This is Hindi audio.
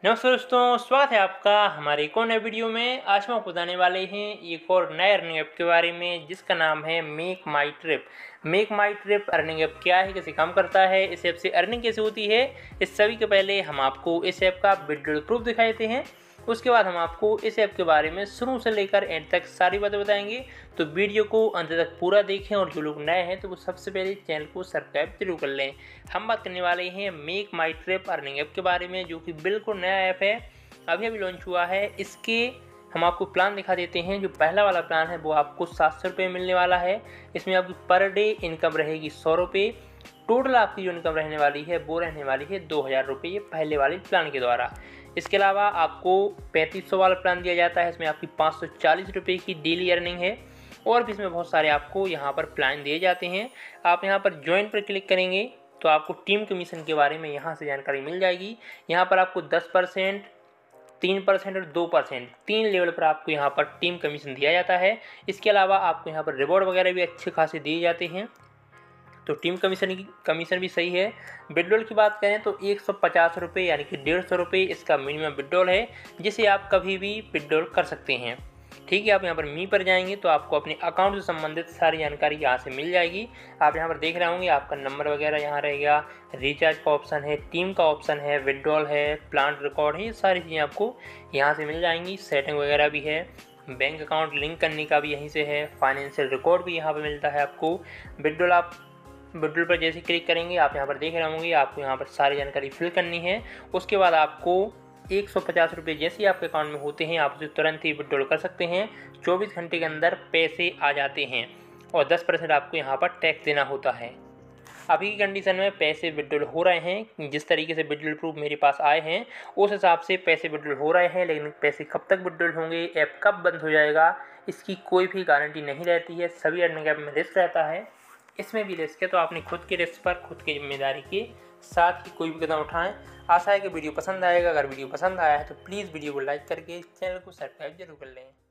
नमस्कार दोस्तों, स्वागत है आपका हमारे एक और नए वीडियो में। आज हम आपको बताने वाले हैं एक और नए अर्निंग ऐप के बारे में जिसका नाम है Make My Trip. Make My Trip earning app क्या है, कैसे काम करता है, इस ऐप से अर्निंग कैसे होती है, इस सभी के पहले हम आपको इस ऐप का विजुअल प्रूफ दिखा देते हैं। उसके बाद हम आपको इस ऐप के बारे में शुरू से लेकर एंड तक सारी बातें बताएंगे। तो वीडियो को अंत तक पूरा देखें और जो लोग नए हैं तो वो सबसे पहले चैनल को सब्सक्राइब जरूर कर लें। हम बात करने वाले हैं Make My Trip earning app के बारे में, जो कि बिल्कुल नया ऐप है, अभी अभी लॉन्च हुआ है। इसके हम आपको प्लान दिखा देते हैं। जो पहला वाला प्लान है वो आपको 700 रुपये मिलने वाला है। इसमें आपकी पर डे इनकम रहेगी 100 रुपये। टोटल आपकी जो इनकम रहने वाली है वो रहने वाली है 2000 रुपये, ये पहले वाले प्लान के द्वारा। इसके अलावा आपको 3500 वाला प्लान दिया जाता है। इसमें आपकी 540 रुपये की डेली अर्निंग है और भी इसमें बहुत सारे आपको यहाँ पर प्लान दिए जाते हैं। आप यहाँ पर ज्वाइन पर क्लिक करेंगे तो आपको टीम कमीशन के बारे में यहाँ से जानकारी मिल जाएगी। यहाँ पर आपको 10%, 3% और 2%, 3 लेवल पर आपको यहाँ पर टीम कमीशन दिया जाता है। इसके अलावा आपको यहाँ पर रिवॉर्ड वगैरह भी अच्छे खासे दिए जाते हैं। तो टीम कमीशन भी सही है। विड्रॉल की बात करें तो 150 रुपये यानी कि 150 रुपये इसका मिनिमम विड्रॉल है, जिसे आप कभी भी विड्रॉल कर सकते हैं। ठीक है, आप यहाँ पर मी पर जाएंगे तो आपको अपने अकाउंट से संबंधित सारी जानकारी यहाँ से मिल जाएगी। आप यहाँ पर देख रहे होंगे आपका नंबर वगैरह यहाँ रहेगा, रिचार्ज का ऑप्शन है, टीम का ऑप्शन है, विड्रॉल है, प्लांट रिकॉर्ड है, ये सारी चीज़ें आपको यहाँ से मिल जाएंगी। सेटिंग वगैरह भी है, बैंक अकाउंट लिंक करने का भी यहीं से है, फाइनेंशियल रिकॉर्ड भी यहाँ पर मिलता है आपको। विड्रॉल पर जैसे क्लिक करेंगे आप यहाँ पर देख रहे होंगे आपको यहाँ पर सारी जानकारी फिल करनी है। उसके बाद आपको 150 रुपये जैसे ही आपके अकाउंट में होते हैं आप उसे तुरंत ही विड्रॉल कर सकते हैं। 24 घंटे के अंदर पैसे आ जाते हैं और 10% आपको यहाँ पर टैक्स देना होता है। अभी की कंडीशन में पैसे विड्रॉल हो रहे हैं। जिस तरीके से विड्रॉल प्रूफ मेरे पास आए हैं उस हिसाब से पैसे विड्रॉल हो रहे हैं, लेकिन पैसे कब तक विड्रॉल होंगे, ऐप कब बंद हो जाएगा, इसकी कोई भी गारंटी नहीं रहती है। सभी अर्निंग ऐप में रिस्क रहता है, इसमें भी रिस्क है। तो आपने खुद के रिस्क पर खुद की जिम्मेदारी के साथ ही कोई भी कदम उठाएं। आशा है कि वीडियो पसंद आएगा। अगर वीडियो पसंद आया है तो प्लीज़ वीडियो को लाइक करके चैनल को सब्सक्राइब जरूर कर लें।